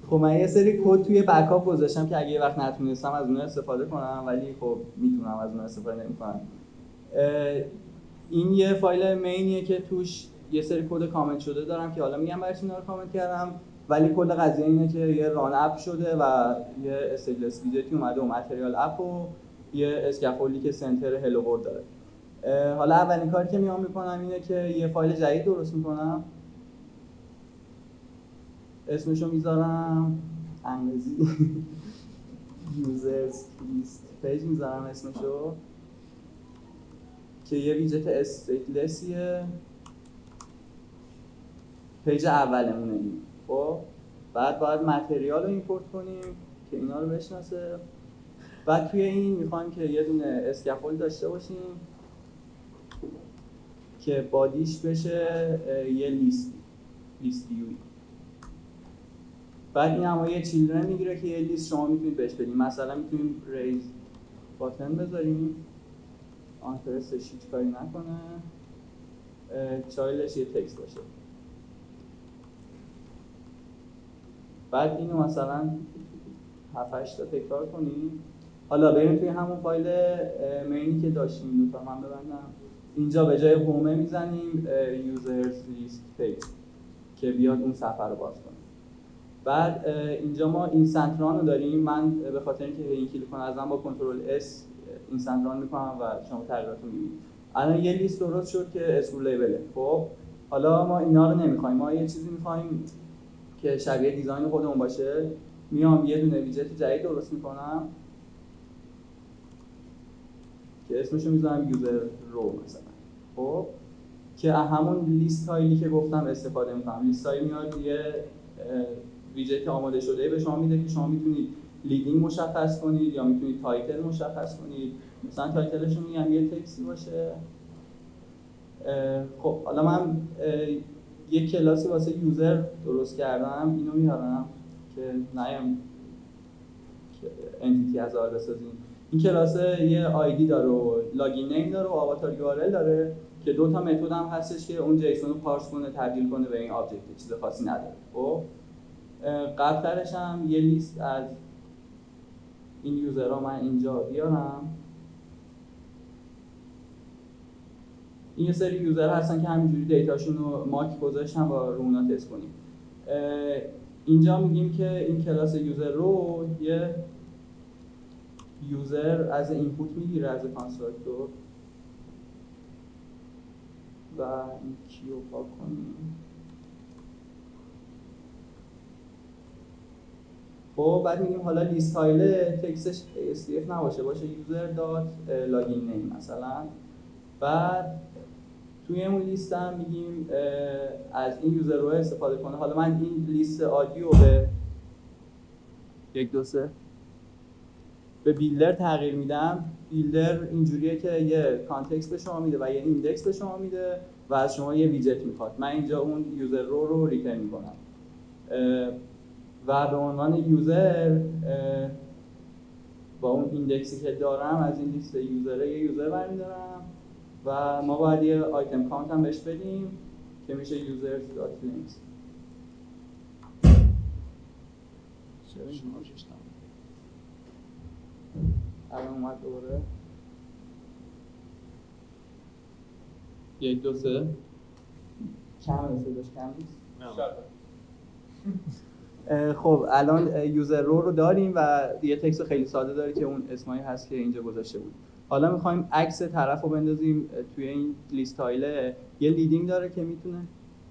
خب من یه سری کد توی بکاپ گذاشتم که اگه یه وقت نتونستم از اونها استفاده کنم، ولی خب میتونم از اونها استفاده نمی‌کنم. این یه فایل مینیه که توش یه سری کد کامنت شده دارم که حالا میگم برای چی اینا رو کامنت کردم، ولی کل قضیه اینه که یه ران اپ شده و یه استیلس ویجتی اومده و متریال اپ و یه اسکافولدی که سنتر هلو ورلد داره. حالا اولین کاری که میام میکنم اینه که یه فایل جدید درست میکنم، اسمشو میذارم انگلیسی users list page میذارم اسمشو، که یه ویجت استیتلسیه، پیج اولمونه این. خب بعد باید متریال رو ایمپورت کنیم که اینا رو بشناسه. بعد توی این میخوایم که یه دونه اسکافولد داشته باشیم که بادیش بشه یه لیست یوی. بعد این هم یه چیلدرن میگیره که یه لیست شما میتونید بهش بدیم. مثلا میتونیم ریز باتن بذاریم، آنترستش هیچ کاری نکنه، چایلدش یه تکست باشه. بعد اینو مثلا 7-8 تا تکرار کنیم. حالا بریم توی همون فایل مینی که داشتیم، دوتا من ببندم، اینجا به جای هومه میزنیم users list page که بیاد اون صفحه رو باز کنه. بعد اینجا ما اینستنت ران رو داریم. من به خاطر اینکه این کلیک کنم ازم با کنترل اس اینستنت ران میکنم و شما تغییرات رو میبینید. الان یه لیست درست شد که اسم لیبله. خب حالا ما اینا رو نمیخوایم، ما یه چیزی میخوایم که شبیه دیزاین خودمون باشه. میام یه دونه ویجت جدید درست میکنم که اسمشو میذارم یوزر رو مثلا. خب که همون لیست فایلی که گفتم استفاده میکنم. لیست فایل میاد یه ویجت آماده شده به شما میده که شما میتونید لیدینگ مشخص کنید یا میتونید تایتل مشخص کنید. مثلا تایتلش رو میگم یه تکستی باشه. خب حالا من یک کلاسی واسه یوزر درست کردم، اینو میارم که نیم که انتیتی از آر بسازیم. این کلاس یه آیدی داره و لاگین نیم داره و آواتار یو آر ال داره که دو تا متد هم هستش که اون جیسون رو پارس کنه تبدیل کنه به این آبجکت. چیز خاصی نداره. خب قبلترش هم یه لیست از این یوزرها من اینجا بیارم. این یه سری یوزر هستن که همینجوری دیتاشون رو ماک گذاشتن با رونا تست کنیم. اینجا میگیم که این کلاس یوزر رو یه یوزر از اینپوت میگیره از کانستراکتور و این کیو پاک کنیم. خب بعد میگیم حالا لیست فایل تکستش stf نباشه، باشه user.login name مثلا. بعد توی اون لیست هم میگیم از این یوزر رو استفاده کنه. حالا من این لیست آدیو به 1 2 3 به بیلدر تغییر میدم. بیلدر اینجوریه که یه کانتکست به شما میده و یه ایندکس به شما میده و از شما یه ویجت میخواد. من اینجا اون یوزر رو ریترن میکنم و به عنوان یوزر با اون ایندکسی که دارم از این لیست یوزره یه یوزر برمیدارم و ما باید یه آیتم کانت هم بهش بدیم که میشه users.links. الان اومد دوباره 1 2 3 کم صداش کم نیست. خب الان یوزر رو داریم و یه تکست خیلی ساده داره که اون اسمایی هست که اینجا گذاشته بود. حالا میخوایم عکس طرف رو بندازیم توی این لیست فایل. یه لیدینگ داره که میتونه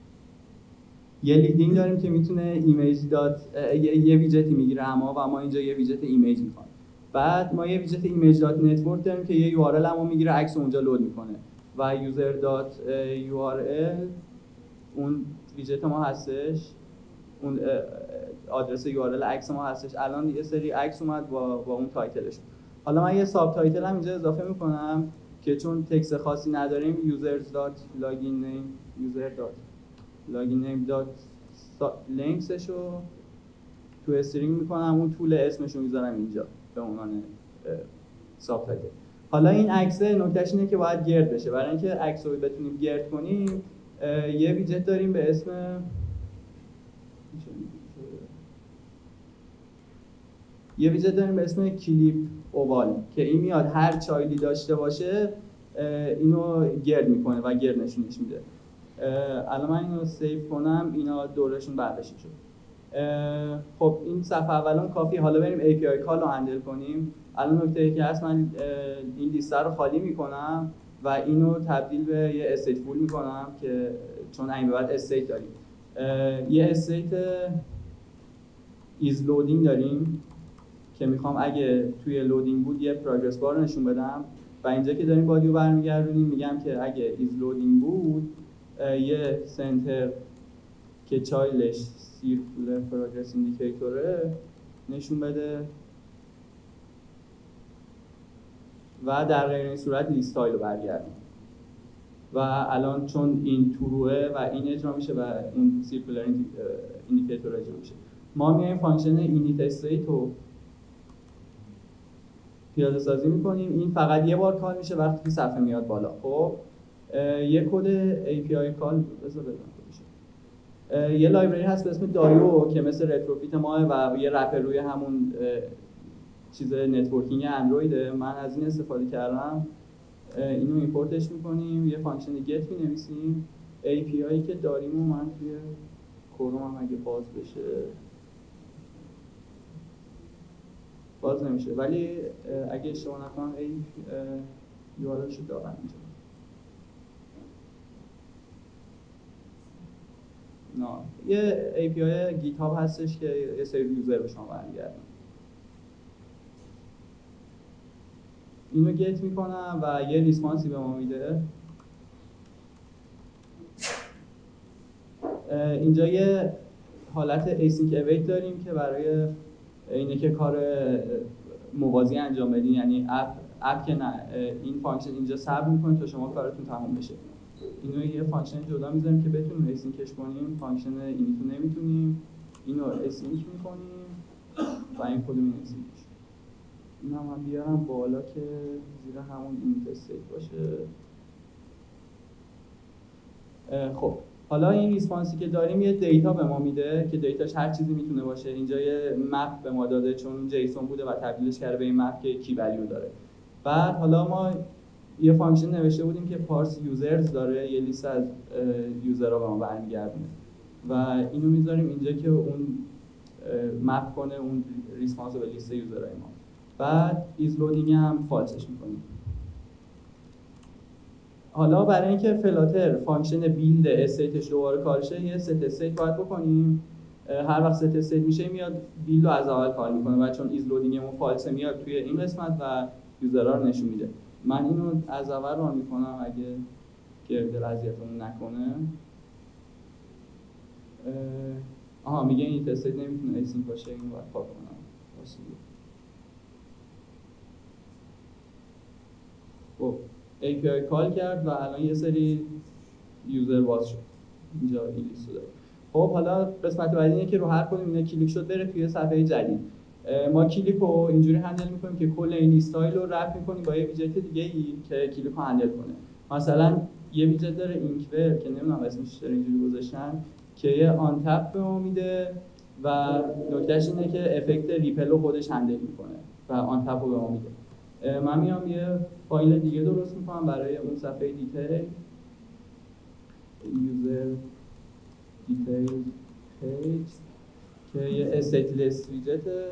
ایمیج دات یه ویجتی میگیره اما و ما اینجا یه ویجت ایمیج میخوایم. بعد ما یه ویجت ایمیج دات نتورک داریم که یه URL همو میگیره عکس اونجا لود میکنه و یوزر دات URL اون ویجت ما هستش، اون آدرس URL عکس ما هستش. الان یه سری عکس اومد با اون تایتلش. حالا من یه ساب تایتل هم اینجا اضافه میکنم که چون تکست خاصی نداریم users.login رو تو استرینگ میکنم، اون طول اسمش رو میذارم اینجا به عنوان ساب تایتل. حالا این عکس نکتهش اینه که باید گرد بشه. برای اینکه عکس رو بتونیم گرد کنیم یه ویجت داریم به اسم یه ویژه داریم به اسم کلیپ اووال که این میاد هر چایلدی داشته باشه اینو گرد میکنه و گرد نشونش میده. الان من اینو سیو کنم، اینا دورشون برداشته شد. خب این صفحه اولون کافی. حالا بریم API کال رو هندل کنیم. الان نکته‌ای که هست، من این لیست رو خالی میکنم و اینو تبدیل به یه استیت فول میکنم که چون این به بعد استیت داریم. یه استیت ایز لودینگ داریم که میخوام اگه توی لودینگ بود یه پروگرس بار نشون بدم و اینجا که داریم بادیو برمیگردونیم میگم که اگه ایز لودینگ بود یه سنتر که چایلدش سیرکولر پروگرس ایندیکیتوره نشون بده و در غیر این صورت لیست فایل رو برگردیم. و الان چون این تروه و این اجرا میشه و اون سیرکولر ایندیکیتور اجرا میشه، ما میایم فانکشن اینیت استیت رو پیاده سازی میکنیم. این فقط یه بار کال میشه وقتی که صفحه میاد بالا. خب یه کد API کال بذار بدم خودشه. یه لایبرری هست به اسم دایو که مثل رتروفیت ماه و یه رپر روی همون چیز نتورکینگ اندرویده. من از این استفاده کردم. اینو ایمپورتش میکنیم، یه فانکشن گت مینویسیم. API که داریم و من توی کروم هم اگه باز بشه باز نمیشه، ولی اگه اشتباه نکنم URLشو دارم اینجا. نه، یه API گیت هاب هستش که یه سری یوزر به شما برمیگردونه. اینو گت میکنم و یه ریسپانسی به ما میده. اینجا یه حالت async await داریم که برای اینه که کار موازی انجام بدین، یعنی اپ که نه، این فانکشن اینجا صبر میکنه تا شما کارتون تموم بشه. اینو یه فانکشن جدا میذاریم که بتونیم اسینکش کنیم. فانکشن اینیتو نمیتونیم، اینو اسینک میکنیم و این کدو مینویسیم. اینو من بیارم بالا که زیر همون اینیت استیت باشه. خب حالا این ریسپانسی که داریم یه دیتا به ما میده که دیتاش هر چیزی میتونه باشه. اینجا یه مپ به ما داده چون جیسون بوده و تبدیلش کرده به این مپ که کی ولیو داره. بعد حالا ما یه فانکشن نوشته بودیم که پارس یوزرز داره، یه لیست از یوزرها به ما برمیگردونه و اینو میذاریم اینجا که اون مپ کنه اون ریسپانس رو به لیست یوزرهای ما. بعد ایز لودینگ هم فالسش میکنیم. حالا برای اینکه فلاتر فانکشن بیلد استیتش دوباره کارشه، یه ست استیت باید بکنیم. هر وقت ست استیت میشه میاد بیلد رو از اول کار میکنه و چون ایز لودینگمون فالسه میاد توی این قسمت و یوزرها رو نشون میده. من اینو از اول ران میکنم اگه گرد اذیتمون نکنه. میگه این استیت نمیتونه ایسینک باشه، اینو باید پاک کنم. خب API کال کرد و الان یه سری یوزر باز شد. اینجا این لیستو داره. خب حالا قسمت بعدی اینه که رو هر کدوم اینا کلیک شد بره توی صفحه جدید. ما کلیک رو اینجوری هندل میکنیم که کل این لیستایل رو رپ میکنیم با یه ویجت دیگه ای که کلیک رو هندل کنه. مثلا یه ویجت داره اینکور که نمیدونم اسمش چرا اینجوری گذاشتن که یه آن تپ به ما میده و نکتهش اینه که افکت ریپل رو خودش هندل میکنه و آن تپ رو به ما میده. من میام یه فایل دیگه درست میکنم برای اون صفحه دیتیل، user details page که یه stateless ویجته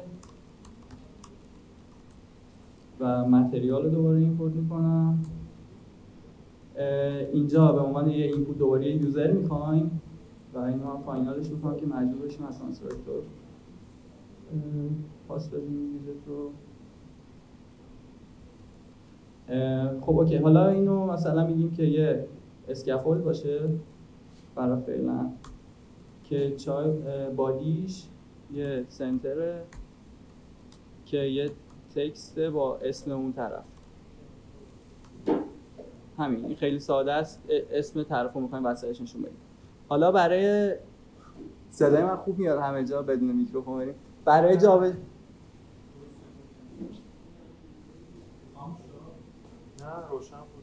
و متریال رو دوباره ایمپورت میکنم. اینجا به عنوان یه اینپوت دوباره یه یوزر میخوایم و اینو هم فاینالش میکنم که مجبور بشیم از کانستراکتور پاس بدیم ویجت رو. خب اوکی، حالا اینو مثلا میگیم که یه اسکافولد باشه برای فعلا که بادیش یه سنتره که یه تکست با اسم اون طرف. همین، این خیلی ساده است. اسم طرف رو میخوایم وسطش نشون بدیم. حالا برای صدای من خوب میاد همه جا بدون میکروفون بریم. برای جابجا نه روشن بود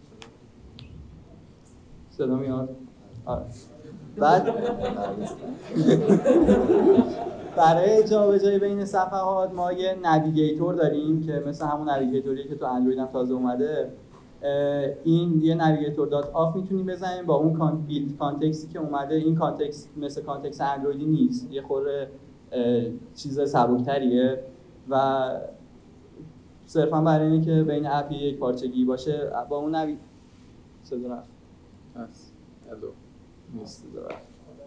صدا میاد. آره. بعد برای جابجایی بین صفحات ما یه نویگیتور داریم که مثل همون نویگیتوریه که تو اندروید هم تازه اومده. این یه نویگیتور دات آف میتونیم بزنیم با اون بیلد کانتکستی که اومده. این کانتکست مثل کانتکست اندرویدی نیست، یه خورده چیز سبک‌تریه و صرفا برای اینه که بین اپی یک پارچگی باشه با اون صدا رفت هست نیست صدا رفت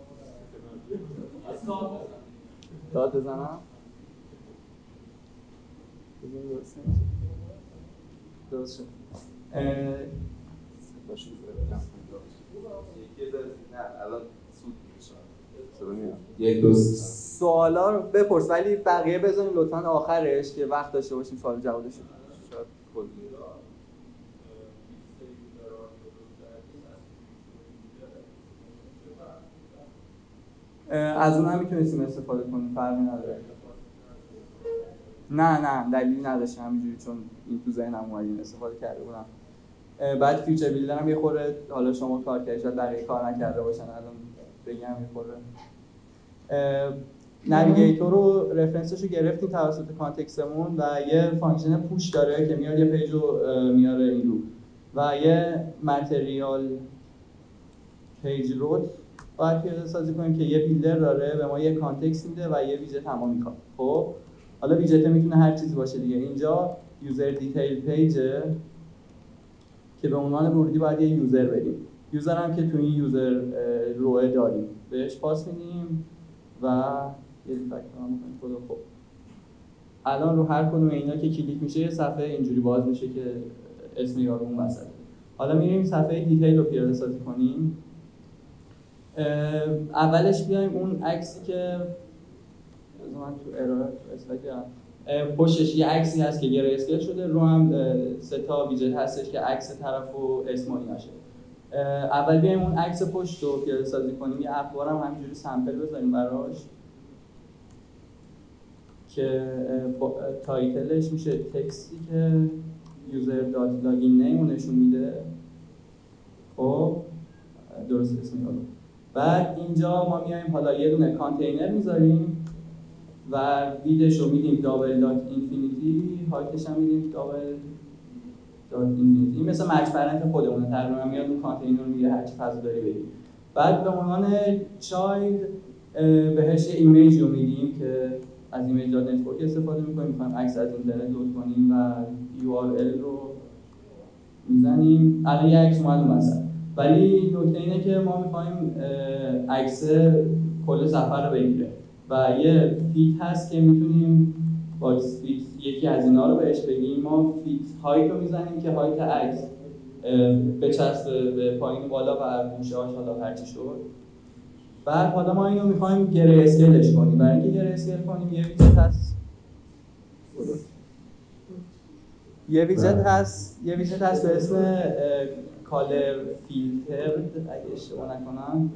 داد بزنم درست شد. یک دو سوالا رو بپرس ولی بقیه بزنید لطفاً آخرش که وقت داشته باشیم سوال جوابش. شاید کلی از اون هم میتونستیم استفاده کنیم، فرقی نداره. نه دلیلی نداشت، همینجوری چون این تو ذهنم اومد این استفاده کرده بودم. بعد فیچر بیلدر هم یه خورده حالا شما کار کردید شاید بقیه کار نکرده باشن، الان بگم یه خورده نویگیتور رو رفرنسش رو گرفتیم توسط کانتکستمون و یه فانکشن پوش داره که میاد یه پیج رو میاره این رو و یه متریال پیج رو باید پیاده سازی کنیم که یه بیلدر داره به ما یه کانتکست میده و یه ویجت هم میخواد. خب حالا ویجت میتونه هر چیزی باشه دیگه. اینجا یوزر دیتیل پیجه که به عنوان ورودی باید یه یوزر بدیم. یوزر هم که تو این یوزر روه داریم بهش پاس میدیم و یه ریفکتور هم میکنیم خدا. خب الان رو هر کدوم اینا که کلیک میشه یه صفحه اینجوری باز میشه که اسم یارو اون وسط. حالا میریم صفحه دیتیل رو پیاده سازی کنیم. اولش بیایم اون عکسی که من تو ارائه پشتش یه عکسی هست که گره اسکیل شده، رو هم 3 تا ویجت هستش که عکس طرف و اسم و ایناشه. اول بیایم اون عکس پشت رو پیاده سازی کنیم، یه اخبار هم همینجوری سامپل بذاریم براش که تایتلش میشه تکستی که یوزر دات لاگین نیم رو نشون میده. خب درست اسم یارو. بعد اینجا ما میایم حالا یه دونه کانتینر میذاریم و ویدش رو میدیم دابل دات اینفینیتی، هایتش هم میدیم دابل دات اینفینیتی. این مثل مچ پرنت خودمونه، تقریبا میاد اون کانتینر رو میگه هر چی فضا داری بدی. بعد به عنوان چایلد بهش یه ایمیج رو میدیم که از ایمیج دات نتورک استفاده میکنیم، میخوایم عکس از اینترنت لود کنیم و URL رو میزنیم. الان یه عکس اومد اون وسط، ولی نکته اینه که ما میخوایم عکس کل صفحه رو بگیره و یه فیت هست که میتونیم باکس فیت یکی از اینا رو بهش بگیم. ما فیت هایت رو میزنیم که هایت عکس بچسبه به پایین بالا و گوشه‌هاش حالا هرچی شد. بعد حالا ما اینو میخوایم گره اسکیلش کنیم. برای اینکه گره اسکیل کنیم یه ویجت هست به اسم کالر فیلتر اگه اشتباه نکنم،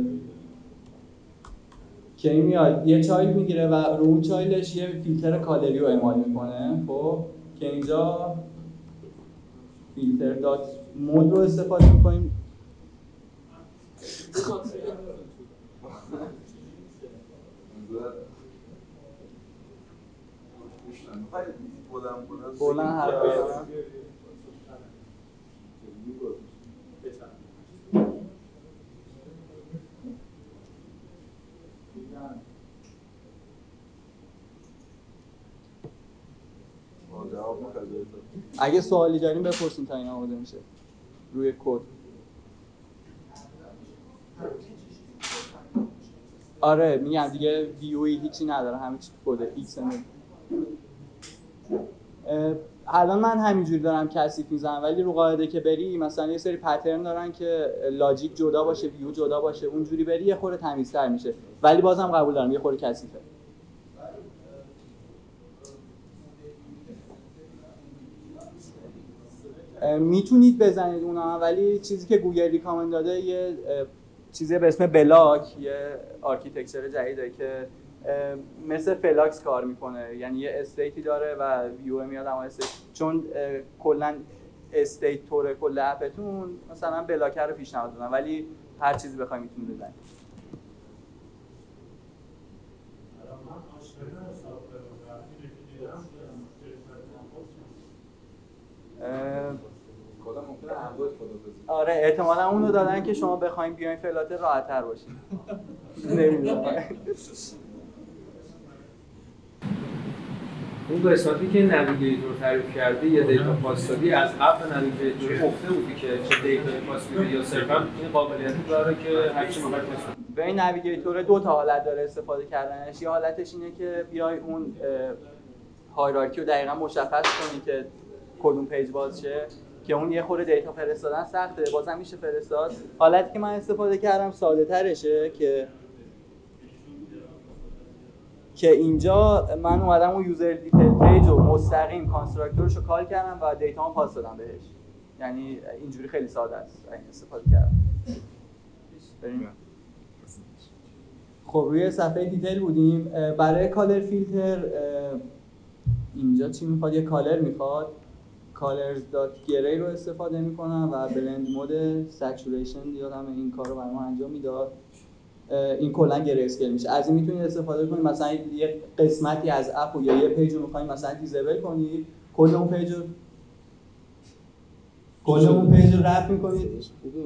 که این میاد یه چایلد میگیره و رو اون چایلدش یه فیلتر کالری رو اعمال میکنه. خب که اینجا فیلتر دات مود رو استفاده میکنیم. بلند حرف بزنم. اگه سوالی داریم بپرسین تا این آماده میشه روی کد. آره میگم دیگه ویوی هیچی نداره، همه چی کده XML. الان من همینجوری دارم کثیف میزنم، ولی رو قاعده که بری مثلا یه سری پترن دارن که لاجیک جدا باشه ویو جدا باشه، اونجوری بری یه خورده تمیزتر میشه، ولی بازم قبول دارم یه خورده کثیفه. میتونید بزنید اونا، ولی چیزی که گوگل ریکامند داده یه چیزی به اسم بلاک، یه آرکیتکچر جدیده که مثل فلاکس کار میکنه، یعنی یه استیتی داره و ویو میاد اما استیت، چون کلا استیت توره کل اپتون مثلا بلاکر رو پیشنهاد دادن، ولی هر چیزی بخواید میتونید بزنید. آره احتمالاً اونو دادن که شما بخواید بیاین فلاتر راحت‌تر باشین. نمیدونم. اون قسمتی که نویگیتور تعریف کرده یا دیتا پاس دادی از اپ نویگیتور گفته بودی که چه دیتا پاس میده یا صرفا این قابلیت داره که هر چی می‌خواد پاس بده. به این نویگیتور دو تا حالت داره استفاده کردنش. یه حالتش اینه که بیای اون هایرارکی رو دقیقاً مشخص کنی که کدوم پیج باز شه، که اون یه خورده دیتا فرستادن سخته، بازم میشه فرستاد. حالتی که من استفاده کردم ساده ترشه که اینجا من اومدم اون یوزر دیتیل پیج رو مستقیم کانستراکتورش رو کال کردم و دیتامو پاس دادم بهش. یعنی اینجوری خیلی ساده است این استفاده کردم. بریم. خب روی صفحه دیتیل بودیم. برای کالر فیلتر اینجا چی میخواد؟ یه کالر میخواد. colors.gray رو استفاده میکنم و بلند مود سچوریشن یادم این کار رو برام انجام میداد. این کلا گری اسکیل میشه. از این میتونید استفاده کنید مثلا یه قسمتی از اپ یا یه پیج رو میخواید مثلا دیزیبل کنید، کل اون پیج رو رپ میکنید.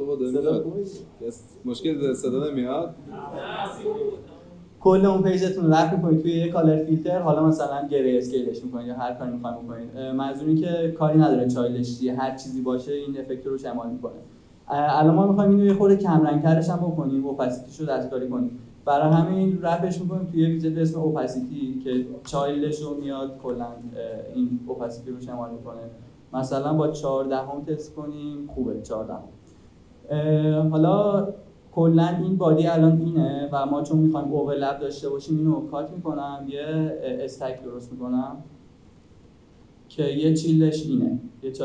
مشکل صدا نمیاد. کل اون پیجتون رپ میکنید توی یه کالر فیلتر، حالا مثلا گری اسکیلش میکنید یا هر کاری میخواید بکنید. منظور این که کاری نداره چایلدش هر چیزی باشه این افکت رو شمال میکنه. الان ما میخوایم اینو یه خورده کم رنگ‌ترش هم بکنیم، اوپاسیتیش رو دستکاری کنیم. برای همین رپش میکنیم توی ویژت به اسم اوپاسیتی که چایلدش رو میاد کلا این اوپاسیتی رو شمال میکنه. مثلا با 14 هم تست کنیم، خوبه 14 هم. حالا کلا این بادی الان اینه و ما چون میخوایم اوورلپ داشته باشیم اینو کات میکنم، یه استک درست میکنم که یه چایلدش اینه.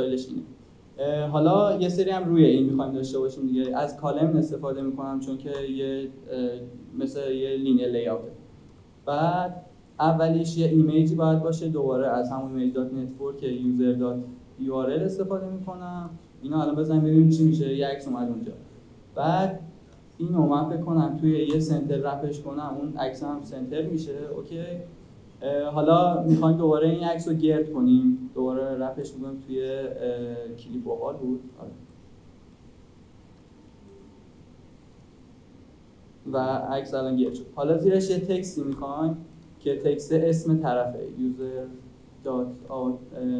حالا یه سری هم روی این میخوایم داشته باشیم دیگه. از کالم استفاده میکنم چون که یه مثل یه لینیر لی‌آوته. بعد اولیش یه ایمیجی باید باشه، دوباره از همون image.network user.url استفاده میکنم. اینا الان بزنیم ببینیم چی میشه. یه عکس اومد اونجا. بعد اینو من فکر کنم توی یه سنتر رپش کنم، اون عکس هم سنتر میشه. اوکی. حالا میخوایم دوباره این عکس رو گرد کنیم، دوباره رپش میکنیم توی کلیپ اوال بود. و عکس الان گرد شد. حالا زیرش یه تکستی میخوایم که تکست اسم طرفه user.out.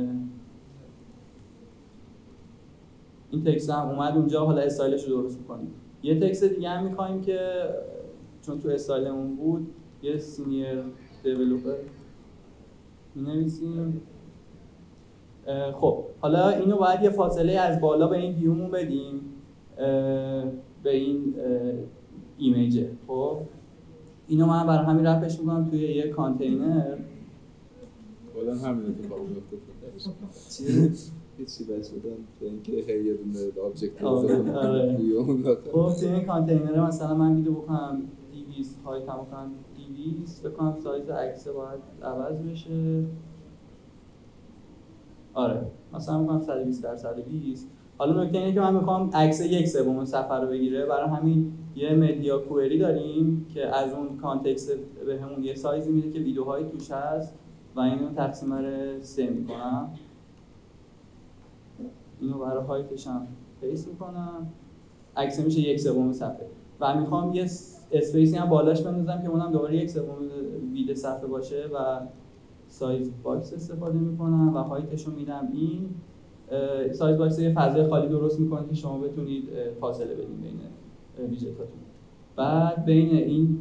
این تکست هم اومد اونجا. حالا استایلش رو درست میکنیم. یه تکست دیگه هم میخوایم که چون تو استایلمون بود یه سینیر دیولپر می‌نویسیم. خب حالا اینو باید یه فاصله از بالا به این ویومون بدیم، به این ایمیجه. خب اینو من برای همین رپش میکنم توی یه کانتینر. کلا همین اتفاق میفته. هیچی بچه بودن به اینکه هی یه دونه آبجکت بزنم توی اون داتا. خب توی این کانتینر مثلا من ویدیو بکنم 200 هایت هم بکنم 200 بکنم سایز عکس باید عوض بشه. آره مثلا میگم 120 در 120. حالا نکته اینه که من میخوام عکس 1/3 صفحه رو بگیره. برای همین یه مدیا کوئری داریم که از اون کانتکست به همون یه سایزی میده که ویدیوهای توش هست و اینو تقسیم بر 3 میکنم. اینو برای هایتش هم پیست میکنم. عکس میشه 1/3 صفحه و میخوام یه اسپیسی هم بالاش بندازم که اونم دوباره 1/3 وید صفحه باشه و سایز باکس استفاده میکنم و هایتش رو میدم این. سایز باکس یه فضای خالی درست میکنه که شما بتونید فاصله بدین بین ویژتاتون. بعد بین این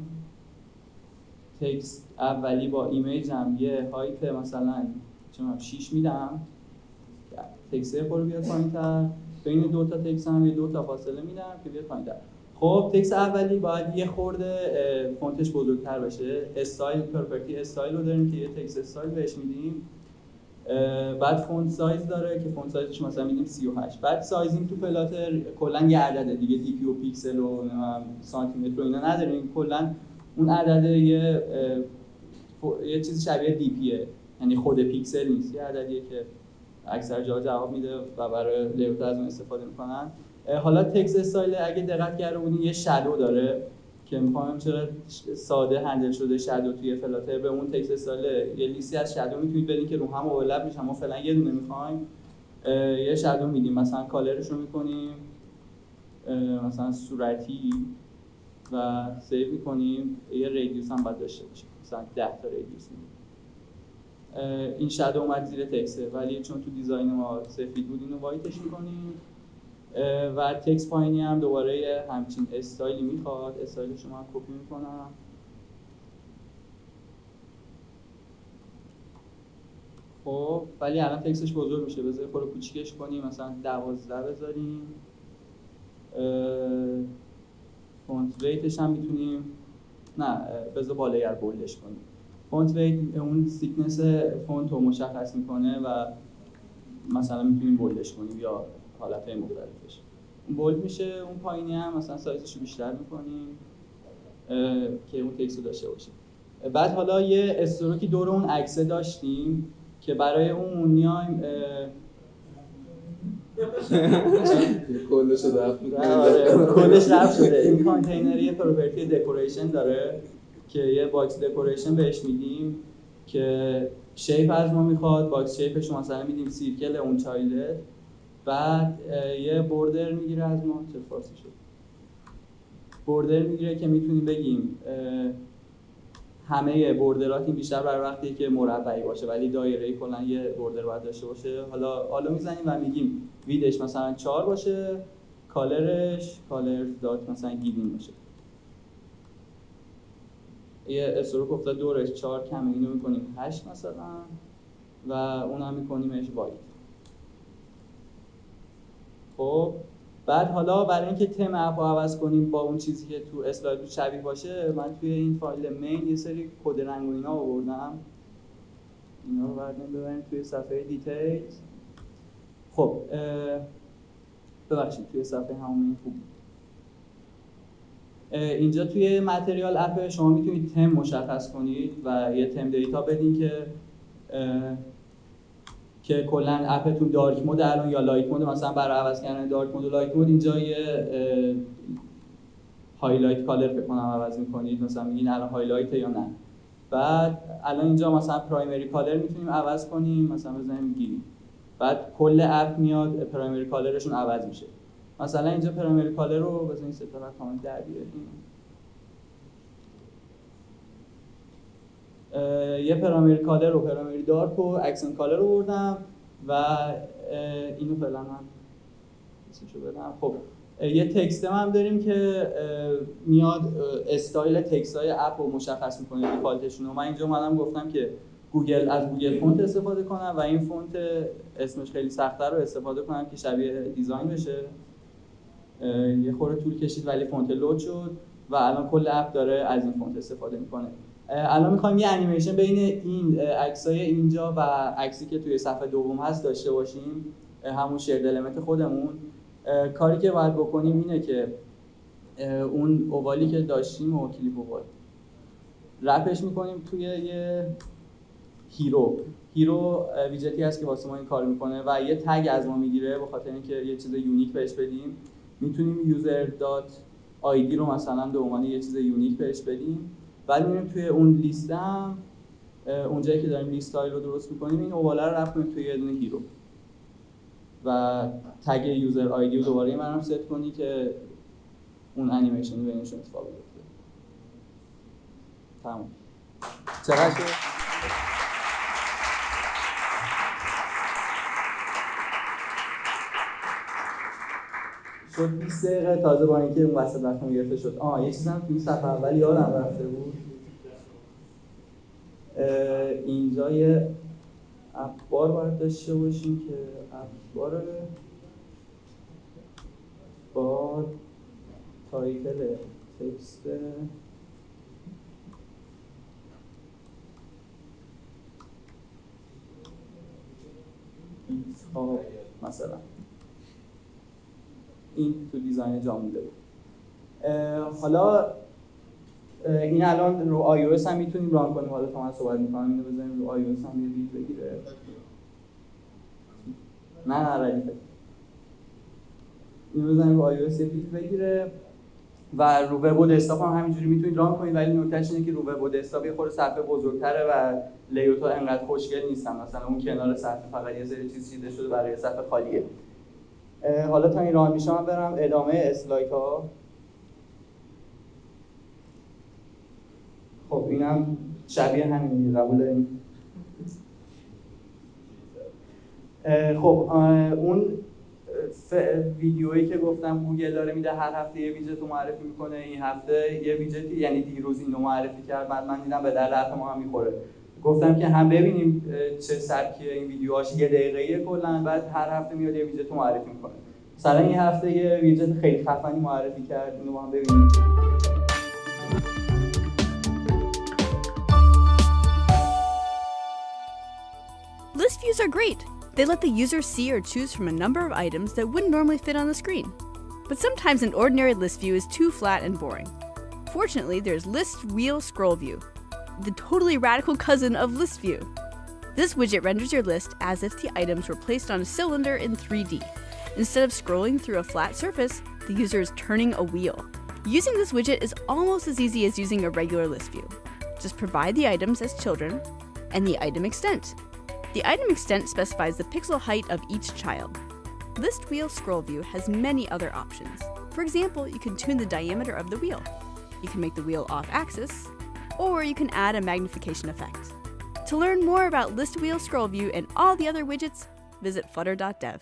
تکست اولی با ایمیج هم یه هایت مثلا 6 میدم، تکست خورو بیاد پایین‌تر. بین دو تا تکست هم یه 2 تا فاصله میدم که بیاد پایین‌تر. خب تکست اولی باید یه خورده فونتش بزرگتر بشه. استایل پراپرتی استایل رو داریم که یه تکست استایل بهش میدیم. بعد فونت سایز داره که فونت سایزش مثلا میدیم 38. بعد سایزینگ تو پلاتر کلا یه عدده دیگه، دی پی و پیکسل و سانتی متر و اینا نداریم. کلا اون عدده یه چیز شبیه دی پیه، یعنی خود پیکسل نیست، یه عددیه که اکثر جا جواب میده و برای لیوت از اون استفاده میکنن. حالا تکست استایل اگه دقت کرده بودین یه شادو داره که میخوام چرا ساده هندل شده شادو توی فلاتر. به اون تکست استایل یه لیستی از شادو میتونید بدین که رو هم اورلپ میشن. ما فعلا یه دونه میخوایم یه شادو میدیم، مثلا کالرش رو میکنیم مثلا صورتی و سیو میکنیم. یه ریدیوس هم باید داشته باشه، مثلا 10 تا ریدیوس میدیم. این شادو اومد زیر تکسته، ولی چون تو دیزاین ما سفید بود اینو وایتش میکنیم. و تکست پایینی هم دوباره همچین استایلی میخواد، استایلش رو من کپی میکنم. خب ولی الان تکستش بزرگ میشه، بذار خورده کوچیکش کنیم، مثلا 12 بذاریم. فونت ویتش هم میتونیم، نه بذار بالایر بولدش کنیم. فونت ویت اون سیکنس فونت رو مشخص میکنه و مثلا میتونیم بولدش کنیم یا حالتهای مختلفش. اون بولد میشه، اون پایینی هم مثلا سایزش رو بیشتر میکنیم که اون تکست رو داشته باشه. بعد حالا یه استروکی دور اون عکسه داشتیم که برای اون میایم کلش رو رفت کلش رفت شده. این کانتینر یه پروپرتی دکوریشن داره که یه باکس دکوریشن بهش میدیم که شیپ از ما میخواد، باکس شیپش رو مثلا میدیم سیرکل اون چایلد. بعد یه بوردر میگیره از ما، چه فارسی شد، بوردر میگیره که میتونیم بگیم همه بوردرات این بیشتر برای وقتی که مربعی باشه ولی دایره‌ای کلا یه بوردر باید داشته باشه. حالا میزنیم و میگیم ویدش مثلا 4 باشه، کالرش کالر دات مثلا گیوین باشه. یه استروک افتاد دورش 4 کمه، اینو میکنیم 8 مثلا و اونم میکنیمش وایت. خب بعد حالا برای اینکه تم اپ رو عوض کنیم با اون چیزی که تو اسلاید شبیه باشه، من توی این فایل مین یه سری کد رنگ و اینا آوردم. اینا رو ببریم توی صفحه دیتیلز. خب ببخشید توی صفحه همون خوب. اینجا توی متریال اپ شما میتونید تم مشخص کنید و یه تم دیتا بدین که کلا اپتون دارک مود الان یا لایت مود. مثلا برای عوض کردن دارک مود و لایت مود اینجا یه هایلایت کالر فکر کنم عوض می‌کنید، مثلا میگین الان هایلایت یا نه. بعد الان اینجا مثلا پرایمری کالر میتونیم عوض کنیم، مثلا بزنیم گیری. بعد کل اپ میاد پرایمری کالرشون عوض میشه. مثلا اینجا پرایمری کالر رو بزنید سه تا کامنت در بیاریم. یه پرایمری کالر رو پرایمری دارک و اکسنت کالر رو بردم و اینو فعلا من اسمشو بدم. خب یه تکست هم داریم که میاد استایل تکست‌های اپ رو مشخص می‌کنه، دیفالتشون رو. من اینجا اومدم گفتم که از گوگل فونت استفاده کنم و این فونت اسمش خیلی سخته رو استفاده کنم که شبیه دیزاین بشه. یه خورده طول کشید ولی فونت لود شد و الان کل اپ داره از این فونت استفاده می‌کنه. الان می‌خوایم یه انیمیشن بین این عکسای اینجا و عکسی که توی صفحه دوم هست داشته باشیم، همون شیرد المنت خودمون. کاری که باید بکنیم اینه که اون اووالی که داشتیم و کلیپ اووال رپش میکنیم توی یه هیرو ویجتی هست که واسه ما این کار میکنه و یه تگ از ما میگیره به خاطر اینکه یه چیز یونیک بهش بدیم. میتونیم یوزر دات آیدی رو مثلا به عنوان یه چیز یونیک بهش بدیم. بعد میریم توی اون لیست هم اونجایی که داریم لیست استایل رو درست میکنیم این اوواله رو رپ کنیم توی یه دونه هیرو و تگ یوزر آیدی رو دوباره منم ست کنی که اون انیمیشن بینشون اتفاق بیفته. تمام. چقدر شد 20 دقیقه تازه با اینکه اون وسط وقتم گرفته شد. یه چیزم توی صفحه اول یادم رفته بود. اینجا یه اپ بار باید داشته باشیم که اپ بار با تایتل تکست مثلا این تو دیزاین جا مونده بود. حالا این الان رو iOS هم میتونیم ران کنیم. حالا تا من صحبت میکنم اینو بزنیم رو iOS هم یه رید بگیره. نه ردیفه. اینو بزنیم رو iOS یه رید بگیره. و رو وب و دسکتاپ هم همینجوری میتونید ران کنید، ولی نکتهش اینه که رو وب و دسکتاپ یه خورده صفحه بزرگتره و لی‌آوت‌ها انقدر خوشگل نیستن، مثلا اون کنار صفحه فقط یه سری چیز چیده شده برای صفحه خالیه. حالا تا این ران میشه من برم ادامه اسلایدها. خب اینم شبیه همین قبول داریم. خب اون ویدیویی که گفتم گوگل داره میده هر هفته یه ویدجت رو معرفی میکنه، این هفته یه ویدجتی، یعنی دیروز اینو معرفی کرد، بعد من دیدم به درد حرف ما هم میخوره، گفتم که هم ببینیم چه سبکیه این ویدیوهاش، یه دقیقه‌ایه کلا، بعد هر هفته میاد یه ویدجت رو معرفی میکنه. مثلا این هفته یه ویدجت خیلی خفنی معرفی کرد، اینو با هم ببینیم. List views are great. They let the user see or choose from a number of items that wouldn't normally fit on the screen. But sometimes an ordinary list view is too flat and boring. Fortunately, there's List Wheel Scroll View, the totally radical cousin of List View. This widget renders your list as if the items were placed on a cylinder in 3D. Instead of scrolling through a flat surface, the user is turning a wheel. Using this widget is almost as easy as using a regular list view. Just provide the items as children and the item extent. The item extent specifies the pixel height of each child. List Wheel Scroll View has many other options. For example, you can tune the diameter of the wheel. You can make the wheel off-axis, or you can add a magnification effect. To learn more about List Wheel Scroll View and all the other widgets, visit flutter.dev.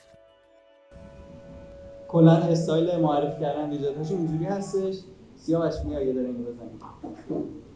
کلا استایل معرفی کردن ویدجت‌هاش اینجوری هستش. سیاوش میای یه داره اینو بزنیم.